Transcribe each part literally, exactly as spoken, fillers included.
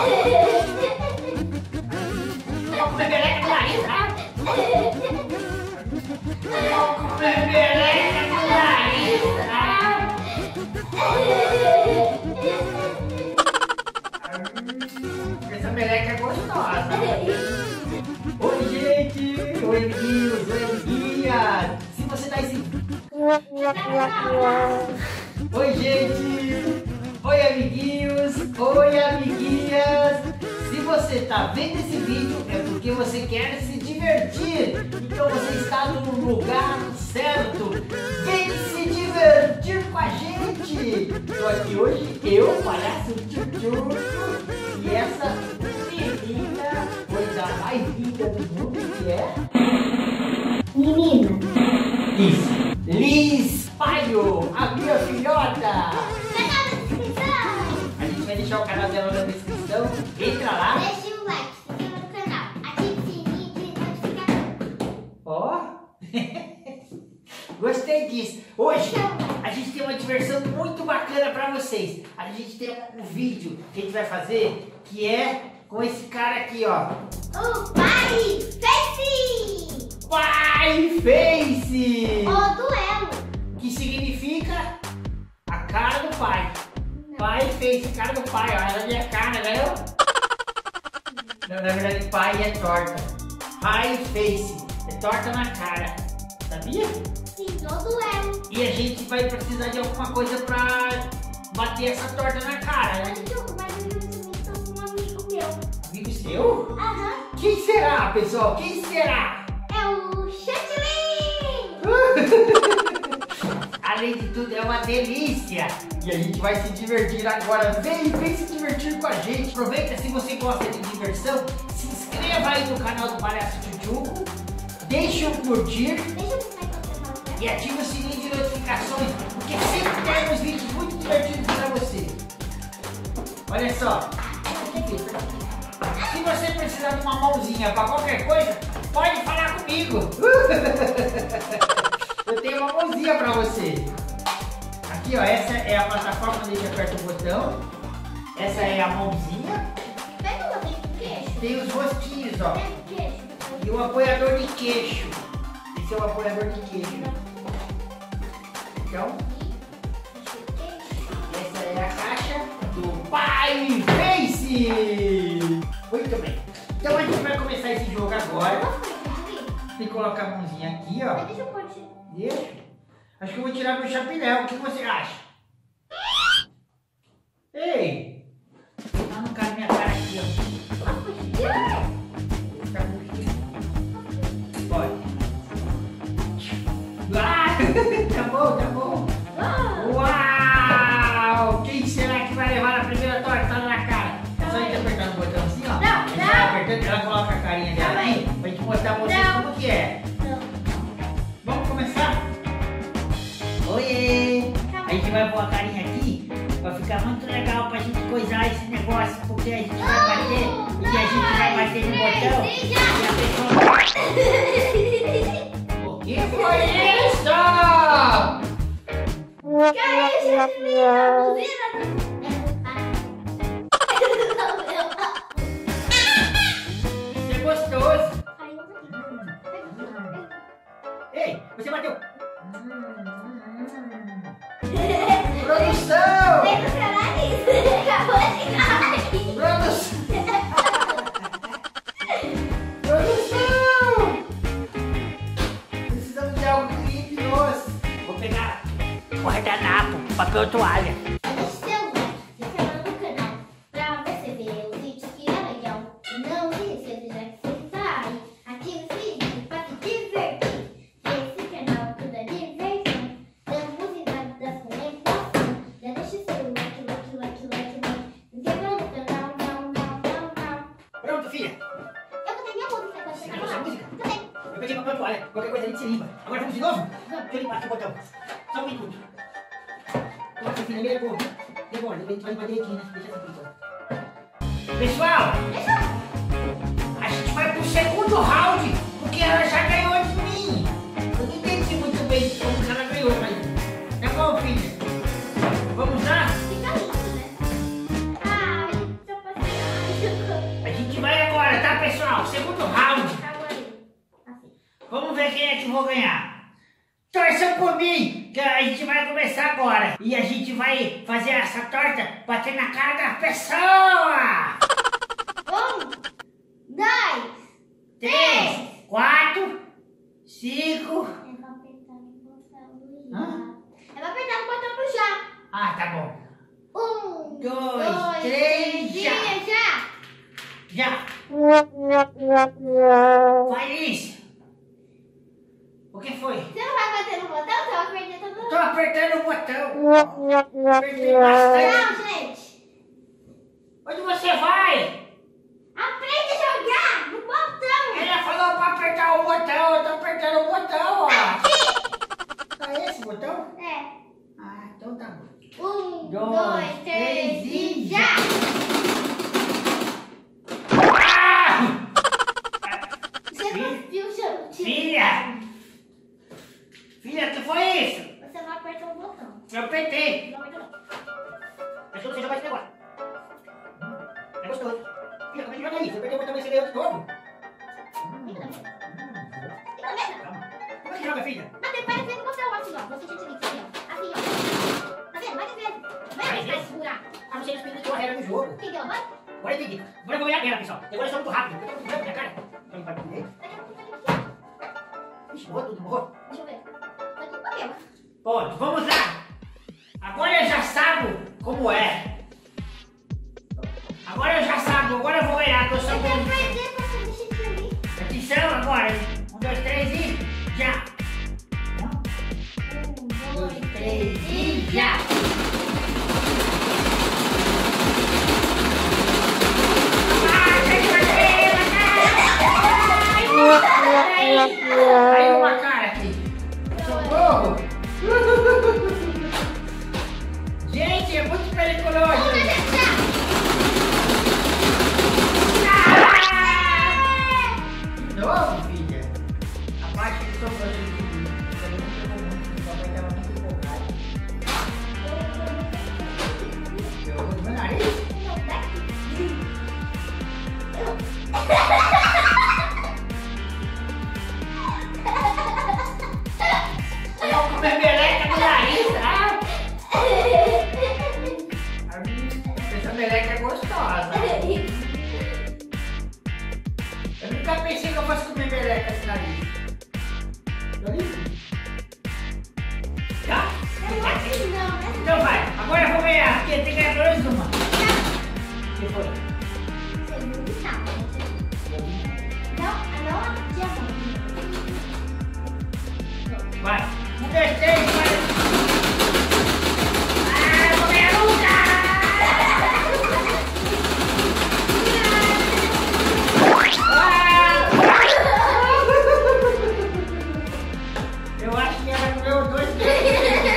Vou comer meleca do nariz, tá? Vou comer meleca do nariz, tá? Essa meleca é gostosa. Oi, gente! Oi, amiguinhos! Oi, amiguinhas! Se você tá esse... Oi, gente! Oi, amiguinhos! Oi, amiguinhas! Se você tá vendo esse vídeo é porque você quer se divertir. Então você está no lugar certo. Vem se divertir com a gente! Estou aqui hoje, eu, palhaço Tchutchuco, e essa menina, coisa mais linda do mundo, que é... Menina. Liz. Liz Paio, a minha filhota. Canal da descrição. A gente vai deixar o canal dela na descrição. Entra lá. Deixe o like, se inscreva no canal. Ative o sininho de notificação. Ó. Gostei disso. Hoje a gente tem uma diversão muito bacana pra vocês. A gente tem um vídeo que a gente vai fazer que é com esse cara aqui, ó. O Pai Face. Pai Face. O duelo. Que significa a cara do pai. Não. Pai Face, cara do pai, ó. Ela é minha cara, né? Não, na verdade, pai é torta. Pai Face, é torta na cara. Sabia? Sim, o duelo. E a gente vai precisar de alguma coisa pra bater essa torta na cara, né? Mas eu também estou com um amigo meu. Amigo seu? Aham. Quem será, pessoal? Quem será? É o Chantilly. Além de tudo, é uma delícia. E a gente vai se divertir agora. Vem, vem se divertir com a gente. Aproveita, se você gosta de diversão, se inscreva aí no canal do Palhaço Tchutchuco. Deixe um curtir. Deixa eu ver como você fala. E ative o sininho de notificações, porque sempre temos vídeos muito divertidos para você. Olha só. Se você precisar de uma mãozinha para qualquer coisa, pode falar comigo. Eu tenho uma mãozinha para você. Aqui, ó, essa é a plataforma onde a gente aperta o botão. Essa é a mãozinha. Pega uma vez do queixo. Tem os rostinhos, ó. Pega o queixo. E o apoiador de queixo. Esse é o apoiador de queixo. Então, essa é a caixa do Pai Face. Muito bem. Então a gente vai começar esse jogo agora. Tem que colocar a mãozinha aqui, ó. Deixa eu pôr. Deixa. Acho que eu vou tirar meu chapéu. O que você acha? Ei! Tá no cara minha cara aqui, ó. Tá com pode. Ah, tá bom, tá bom. Uau! Quem será que vai levar a primeira torta na cara? É só a gente apertar no botão assim, ó. Não, a gente não. vai apertando, ela coloca a carinha dela aí, pra gente mostrar pra vocês Não. como que é. Não. Vamos começar? Oiê! A gente vai pôr a carinha aqui, vai ficar muito legal pra gente coisar esse negócio, porque a gente vai bater, e a gente vai bater no botão, e a pessoa... O que foi isso? Isso é gostoso. Ei, você bateu. Produção! Produção! Produção! Precisamos de algo que limpe nós. Vou pegar guardanapo, papel toalha. Deixe seu like, se inscreva no canal pra você ver o vídeo que é legal. E não se esqueça, já que você está aí, ative o sininho pra se divertir. Esse canal tudo é diversão, damos risada das comunicações. Já deixe seu like, like, like, like, like. Se inscreva no canal, não, não, não, não. Pronto, filha. Eu botei minha música quando você Você tá cantou sua falando. música? Também. Eu peguei papel toalha. Qualquer coisa a gente se limpa. Agora vamos de novo? Deixa eu limpar aqui o botão. Só um minuto. Nossa, filha, meia cor. Demora, a gente vai limpar direitinho, né? Deixa essa aqui. Pessoal, a gente vai pro segundo round, porque ela já ganhou de mim. Eu não entendi muito bem como que ela ganhou, mas... Tá bom, filha. Vamos lá? Fica lindo, né? Ai, seu passeio. que vou ganhar. Torçam por mim, que a gente vai começar agora. E a gente vai fazer essa torta bater na cara da pessoa. Um, dois, Três, quatro, cinco. É pra apertar no botão do já. Hã? É pra apertar no botão do já. Ah, tá bom. Um, Dois, dois, três, três, já. já. Já. Faz isso. O que foi? Você não vai bater no botão? Você vai perder todo Tô apertando o botão. Apertei bastante. Não, gente. Onde você vai? Aprende a jogar no botão. Ela falou pra apertar o botão. Eu tô apertando o botão, ó. Ah, é esse botão? É. Ah, então tá bom. Um, Dois, dois, três três e e já. Ah! Você não viu o seu Filha! Filha, o que foi isso? Você não apertou o botão. Eu apertei. Não apertou não. Mas você jogar esse negócio. É gostoso. Filha, como é que joga isso? Eu apertei o botão e você ganhou de novo. Fica na mesa. Fica na mesa. Calma. Como é que joga, filha? Bater várias vezes no botão, assim, ó. Você tinha que assim, ó. Assim, ó. Tá vendo? Várias vezes. Vai Várias vai vezes? segurar. Ah, você explicou a regra do jogo. Entendeu? Vai. Agora eu entendi. Agora eu vou olhar a guerra, pessoal. Agora eu sou muito rápido. Eu tô com branco na minha cara. Então vai entender. Ixi, morreu tudo, morreu. Deixa eu ver. Tá aqui o papel. Pode, vamos lá. Agora eu já sabo como é. Agora eu já sabo, agora eu vou ganhar, que eu sou Eu quero bom. perder pra você mexer aqui ali. Atenção agora. Um, dois, três e já. Um, Dois, dois, três três e e já. já. Caiu uma cara aqui. Socorro! Gente, é muito perigoso. De novo, filha? A parte que sobrou de mim. Também não pegou muito, só vai dar muito empolgado. Eu vou no meu nariz? Eu vou comer meleca no nariz, tá? Essa meleca é gostosa. Eu nunca pensei que eu fosse comer meleca no nariz. Tô livre. Tá? Então vai, agora eu vou ganhar, porque tem que ganhar pelo menos uma. O que foi? Vai. Um, dois, três, vai. Ah, eu vou ganhar nunca! Ah! Eu acho que ela ganhou dois, três.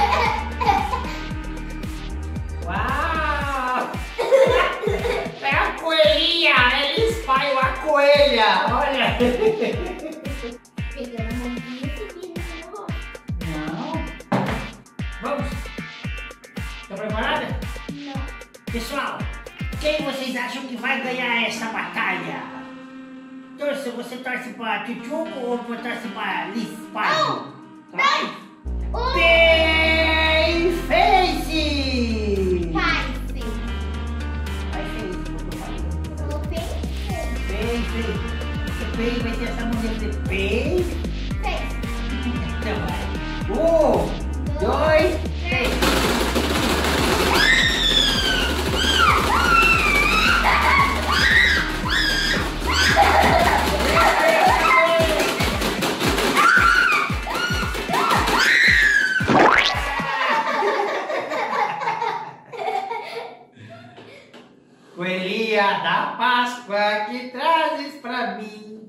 Uau! É a coelhinha! Eles fazem a coelha! Olha! Pegando a mãozinha e seguindo no rosto. Não. Vamos. Estão preparada? Não. Pessoal, quem vocês acham que vai ganhar essa batalha? Torce, você torce para Tchutchuco ou você torce para Liz? Um, dois, um. Face! Pai, Vai Face, eu falando. falou fez? Face. Esse Face vai ter essa mulher de Face. Fez. Então vai. Um, dois, três. Coelhinha da Páscoa que trazes pra mim.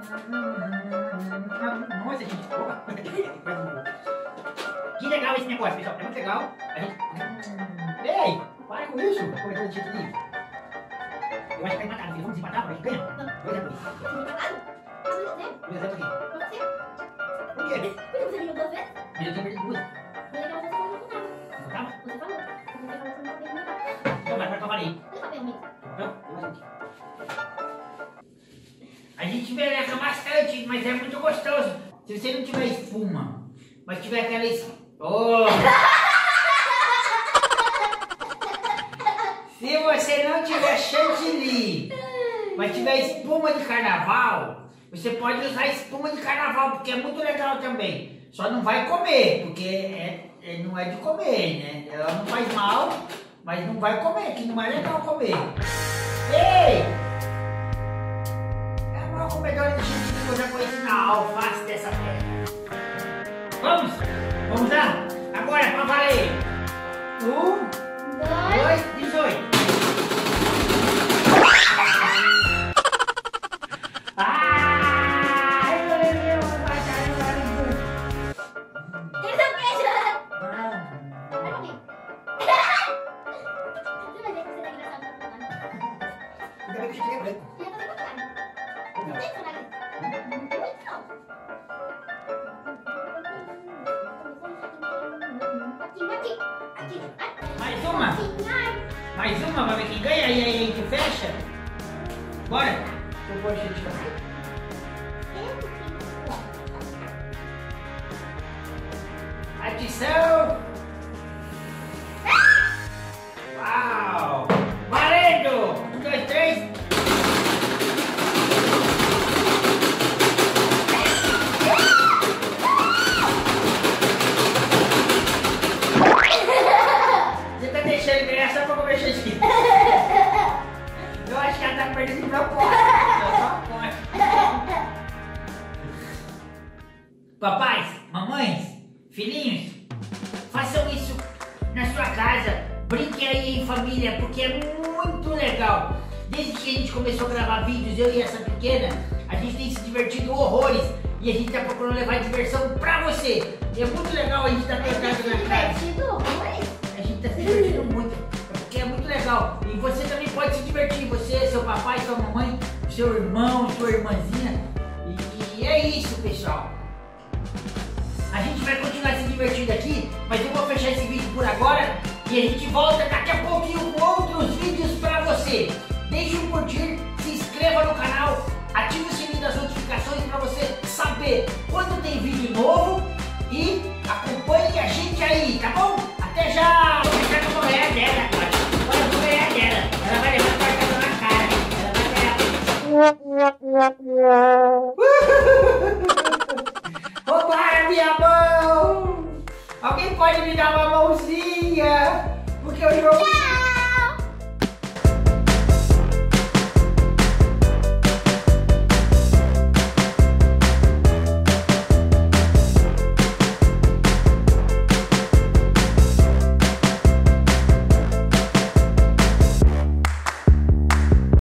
Nossa, gente, boa. Que legal esse negócio, pessoal. É muito legal. A gente... Ei, para com isso. Tá começando de livre. Eu acho que tá empatado. Vamos desempatar pra gente ganhar? Dois a dois. Dois a dois aqui. Por quê? Porque você viu duas vezes? Eu tinha perdido duas. Mas é que você falou que não tava. Não tava? Você falou. Você falou que não tava. Então vai, vai que eu falei. Você tá vendo? Então, eu vou aqui. A gente meleca bastante, mas é muito gostoso. Se você não tiver espuma, mas tiver aquela espuma... Oh. Se você não tiver chantilly, mas tiver espuma de carnaval, você pode usar espuma de carnaval, porque é muito legal também. Só não vai comer, porque é, é, não é de comer, né? Ela não faz mal, mas não vai comer, que não é legal comer. Ei! É a maior comedora de chantilly que eu já conheci na alface dessa terra. Vamos? Vamos lá? Agora, pra valer. Um, dois, dezoito. Mais uma? Mais uma pra ver quem ganha? E aí a gente fecha? Bora? Eu vou gente fazer. Adição! Uau! Valendo! Um, dois, três. Você tá deixando ele ganhar só pra comer chantilly? Eu acho que ela tá perdendo de propósito. Papais, mamães, filhinhos, façam isso na sua casa, brinquem aí em família, porque é muito legal. Desde que a gente começou a gravar vídeos, eu e essa pequena, a gente tem se divertido horrores e a gente tá procurando levar diversão pra você. E é muito legal a gente tá trancado na casa. Divertido horrores? A gente tá se divertindo muito, porque é muito legal. E você também pode se divertir, você, seu papai, sua mamãe, seu irmão, sua irmãzinha. E, e é isso, pessoal. A gente vai continuar se divertindo aqui, mas eu vou fechar esse vídeo por agora e a gente volta daqui a pouquinho com outros vídeos pra você. Deixe um curtir, se inscreva no canal, ative o sininho das notificações pra você saber quando tem vídeo novo e acompanhe a gente aí, tá bom? Até já! Vou deixar com a mulher dela agora. Agora eu vou ganhar dela. Ela vai levar a cartão na cara. Ela vai ganhar. Roubaram minha mão! Alguém pode me dar uma mãozinha? Porque eu jogo...